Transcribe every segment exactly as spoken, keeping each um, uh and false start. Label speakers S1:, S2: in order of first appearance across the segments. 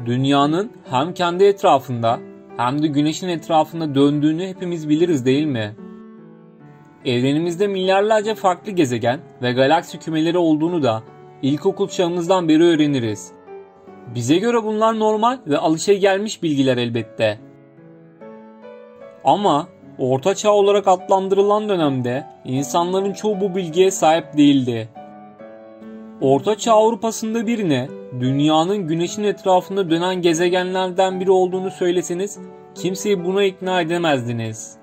S1: Dünyanın hem kendi etrafında hem de güneşin etrafında döndüğünü hepimiz biliriz değil mi? Evrenimizde milyarlarca farklı gezegen ve galaksi kümeleri olduğunu da ilkokul çağımızdan beri öğreniriz. Bize göre bunlar normal ve alışagelmiş bilgiler elbette. Ama Orta Çağ olarak adlandırılan dönemde insanların çoğu bu bilgiye sahip değildi. Orta Çağ Avrupa'sında birine dünyanın güneşin etrafında dönen gezegenlerden biri olduğunu söyleseniz kimseyi buna ikna edemezdiniz.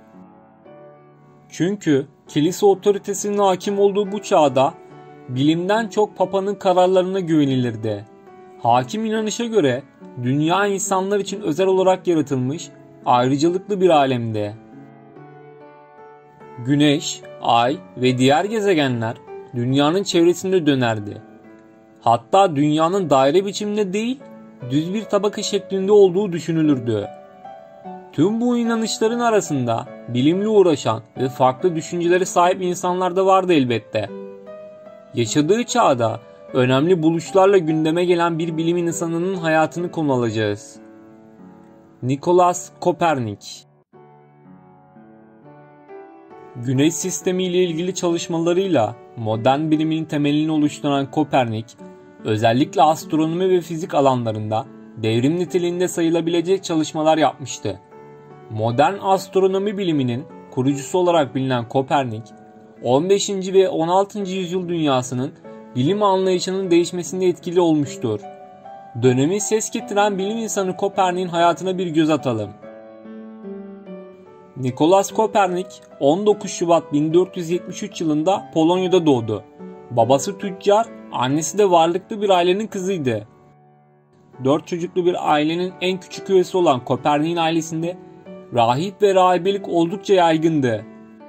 S1: Çünkü kilise otoritesinin hakim olduğu bu çağda bilimden çok papanın kararlarına güvenilirdi. Hakim inanışa göre dünya insanlar için özel olarak yaratılmış ayrıcalıklı bir alemdi. Güneş, ay ve diğer gezegenler dünyanın çevresinde dönerdi. Hatta dünyanın daire biçiminde değil, düz bir tabaka şeklinde olduğu düşünülürdü. Tüm bu inanışların arasında bilimle uğraşan ve farklı düşüncelere sahip insanlar da vardı elbette. Yaşadığı çağda önemli buluşlarla gündeme gelen bir bilim insanının hayatını konu alacağız. Nikolaus Kopernik. Güneş sistemi ile ilgili çalışmalarıyla modern bilimin temelini oluşturan Kopernik, özellikle astronomi ve fizik alanlarında devrim niteliğinde sayılabilecek çalışmalar yapmıştı. Modern astronomi biliminin kurucusu olarak bilinen Kopernik, on beşinci ve on altıncı yüzyıl dünyasının bilim anlayışının değişmesinde etkili olmuştur. Dönemi ses getiren bilim insanı Kopernik'in hayatına bir göz atalım. Nikolaus Kopernik on dokuz Şubat bin dört yüz yetmiş üç yılında Polonya'da doğdu. Babası tüccar, annesi de varlıklı bir ailenin kızıydı. Dört çocuklu bir ailenin en küçük üyesi olan Kopernik'in ailesinde rahip ve rahibelik oldukça yaygındı.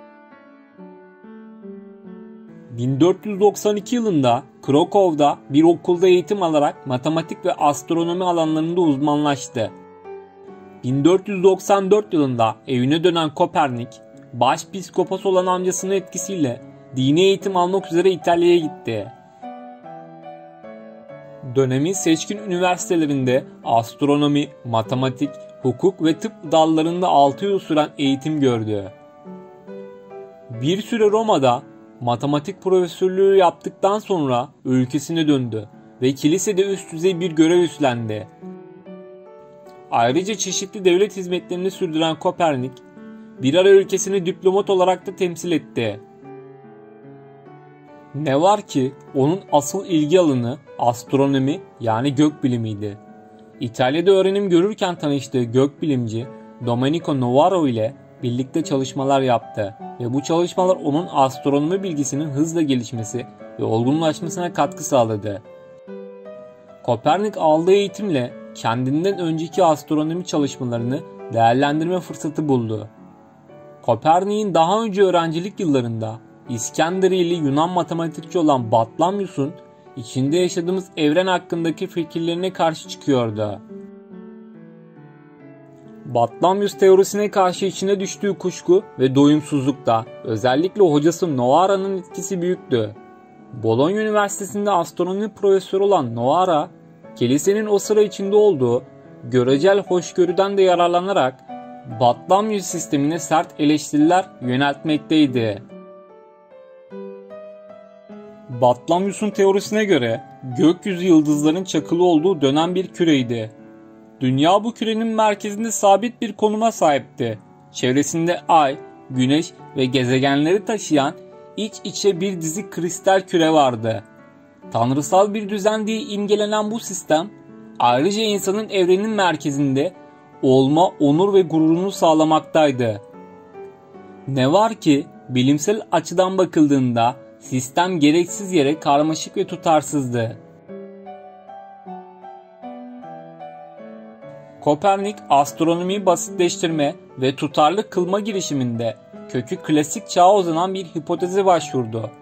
S1: bin dört yüz doksan iki yılında Krakow'da bir okulda eğitim alarak matematik ve astronomi alanlarında uzmanlaştı. bin dört yüz doksan dört yılında evine dönen Kopernik, başpiskopos olan amcasının etkisiyle dini eğitim almak üzere İtalya'ya gitti. Dönemin seçkin üniversitelerinde astronomi, matematik, hukuk ve tıp dallarında altı yıl süren eğitim gördü. Bir süre Roma'da matematik profesörlüğü yaptıktan sonra ülkesine döndü ve kilisede üst düzey bir görev üstlendi. Ayrıca çeşitli devlet hizmetlerini sürdüren Kopernik, bir ara ülkesini diplomat olarak da temsil etti. Ne var ki onun asıl ilgi alanı astronomi yani gökbilimiydi. İtalya'da öğrenim görürken tanıştığı gökbilimci Domenico Novaro ile birlikte çalışmalar yaptı ve bu çalışmalar onun astronomi bilgisinin hızla gelişmesi ve olgunlaşmasına katkı sağladı. Kopernik aldığı eğitimle kendinden önceki astronomi çalışmalarını değerlendirme fırsatı buldu. Kopernik'in daha önce öğrencilik yıllarında İskenderiyeli Yunan matematikçi olan Batlamyus'un içinde yaşadığımız evren hakkındaki fikirlerine karşı çıkıyordu. Batlamyus teorisine karşı içine düştüğü kuşku ve doyumsuzlukta özellikle hocası Novara'nın etkisi büyüktü. Bologna Üniversitesi'nde astronomi profesörü olan Novara, kilisenin o sıra içinde olduğu görecel hoşgörüden de yararlanarak Batlamyus sistemine sert eleştiriler yöneltmekteydi. Batlamyus'un teorisine göre gökyüzü yıldızların çakılı olduğu dönen bir küreydi. Dünya bu kürenin merkezinde sabit bir konuma sahipti. Çevresinde ay, güneş ve gezegenleri taşıyan iç içe bir dizi kristal küre vardı. Tanrısal bir düzen diye imgelenen bu sistem, ayrıca insanın evrenin merkezinde olma, onur ve gururunu sağlamaktaydı. Ne var ki bilimsel açıdan bakıldığında sistem gereksiz yere karmaşık ve tutarsızdı. Kopernik astronomiyi basitleştirme ve tutarlı kılma girişiminde kökü klasik çağa uzanan bir hipoteze başvurdu.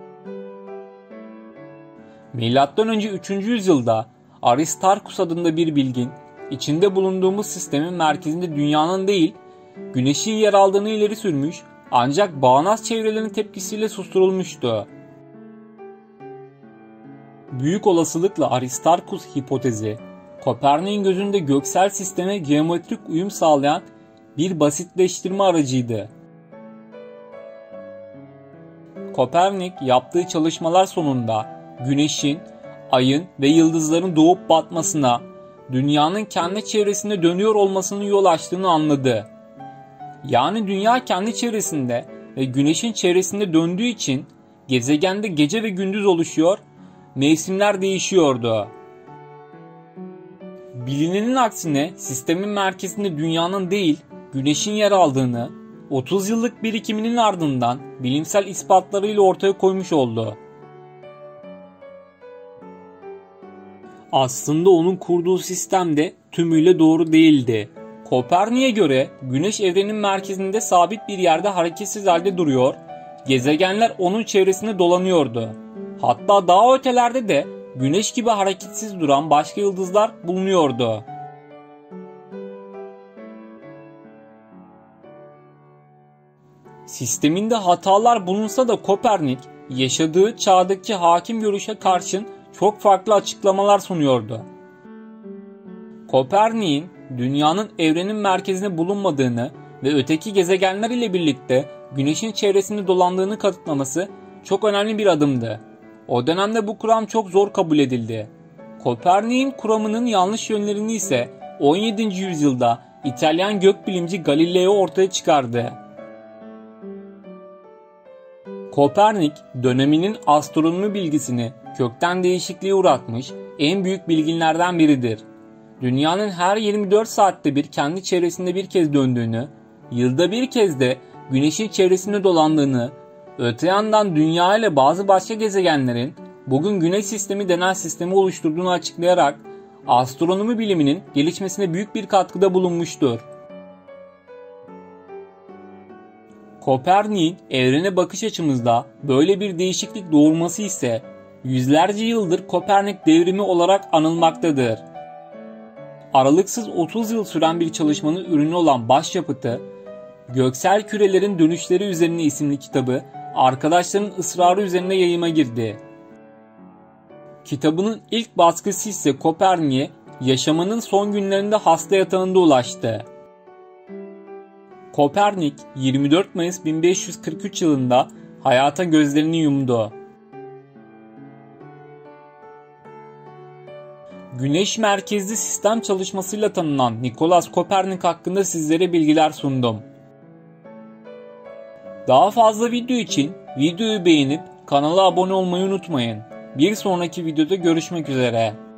S1: Milattan önce üçüncü yüzyılda Aristarkus adında bir bilgin, içinde bulunduğumuz sistemin merkezinde dünyanın değil, güneşin yer aldığını ileri sürmüş ancak bağnaz çevrelerin tepkisiyle susturulmuştu. Büyük olasılıkla Aristarkus hipotezi, Kopernik'in gözünde göksel sisteme geometrik uyum sağlayan bir basitleştirme aracıydı. Kopernik yaptığı çalışmalar sonunda Güneş'in, Ay'ın ve yıldızların doğup batmasına, Dünya'nın kendi çevresinde dönüyor olmasının yol açtığını anladı. Yani Dünya kendi çevresinde ve Güneş'in çevresinde döndüğü için gezegende gece ve gündüz oluşuyor, mevsimler değişiyordu. Bilinenin aksine sistemin merkezinde Dünya'nın değil, Güneş'in yer aldığını, otuz yıllık birikiminin ardından bilimsel ispatlarıyla ortaya koymuş oldu. Aslında onun kurduğu sistem de tümüyle doğru değildi. Kopernik'e göre Güneş evrenin merkezinde sabit bir yerde hareketsiz halde duruyor, gezegenler onun çevresinde dolanıyordu. Hatta daha ötelerde de Güneş gibi hareketsiz duran başka yıldızlar bulunuyordu. Sisteminde hatalar bulunsa da Kopernik, yaşadığı çağdaki hakim görüşe karşın çok farklı açıklamalar sunuyordu. Kopernik'in Dünya'nın evrenin merkezinde bulunmadığını ve öteki gezegenler ile birlikte Güneş'in çevresinde dolandığını kanıtlaması çok önemli bir adımdı. O dönemde bu kuram çok zor kabul edildi. Kopernik'in kuramının yanlış yönlerini ise on yedinci yüzyılda İtalyan gökbilimci Galileo ortaya çıkardı. Kopernik, döneminin astronomi bilgisini kökten değişikliğe uğratmış en büyük bilginlerden biridir. Dünyanın her yirmi dört saatte bir kendi çevresinde bir kez döndüğünü, yılda bir kez de Güneş'in çevresinde dolandığını, öte yandan Dünya ile bazı başka gezegenlerin bugün Güneş sistemi denen sistemi oluşturduğunu açıklayarak astronomi biliminin gelişmesine büyük bir katkıda bulunmuştur. Kopernik'in evrene bakış açımızda böyle bir değişiklik doğurması ise yüzlerce yıldır Kopernik devrimi olarak anılmaktadır. Aralıksız otuz yıl süren bir çalışmanın ürünü olan başyapıtı, Göksel Kürelerin Dönüşleri Üzerine isimli kitabı arkadaşların ısrarı üzerine yayıma girdi. Kitabının ilk baskısı ise Kopernik'e yaşamının son günlerinde hasta yatağında ulaştı. Kopernik yirmi dört Mayıs bin beş yüz kırk üç yılında hayata gözlerini yumdu. Güneş merkezli sistem çalışmasıyla tanınan Nikolaus Kopernik hakkında sizlere bilgiler sundum. Daha fazla video için videoyu beğenip kanala abone olmayı unutmayın. Bir sonraki videoda görüşmek üzere.